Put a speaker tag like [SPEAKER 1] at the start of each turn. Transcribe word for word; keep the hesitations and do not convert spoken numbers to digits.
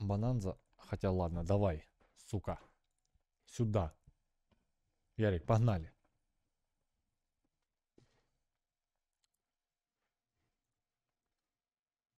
[SPEAKER 1] Бананза. Хотя ладно, давай, сука. Сюда. Ярик, погнали.